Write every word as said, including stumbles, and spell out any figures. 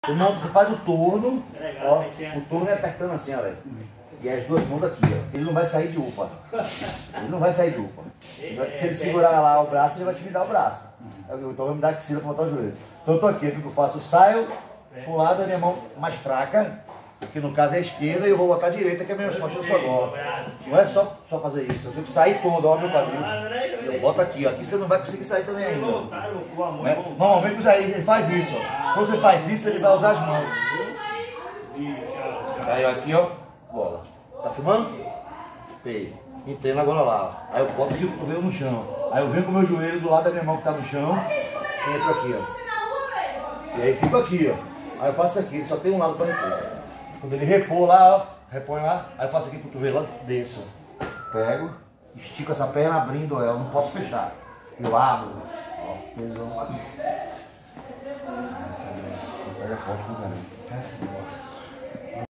Irmão, você faz o torno, ó, o torno é apertando assim, ó, velho. E as duas mãos aqui, ó. Ele não vai sair de upa. Ele não vai sair de upa. Se ele segurar lá o braço, ele vai te me dar o braço. Então vai me dar a axila pra botar o joelho. Então eu tô aqui, o que eu faço? Eu saio pro lado da minha mão mais fraca, que no caso é a esquerda, e eu vou botar a direita, que é a minha resposta da sua gola. Não é só, só fazer isso, eu tenho que sair todo, ó, meu quadril. Eu boto aqui, ó. Aqui você não vai conseguir sair também ainda. Né? Normalmente o Jair, ele faz isso, ó. Quando você faz isso, ele vai usar as mãos. Aí, ó, aqui, ó, bola. Tá filmando? Pei. Entrei na gola lá. Aí eu boto aqui o cotovelo no chão. Aí eu venho com o meu joelho do lado da minha mão que tá no chão. E entro aqui, ó. E aí fico aqui, ó. Aí eu faço aqui, ele só tem um lado pra repor. Quando ele repor lá, ó, repõe lá, aí eu faço aqui o cotovelo, ó, desço. Pego, estico essa perna abrindo ela, não posso fechar. Eu abro, ó, pesão aqui. Essa pega forte pro caramba. É assim, ó.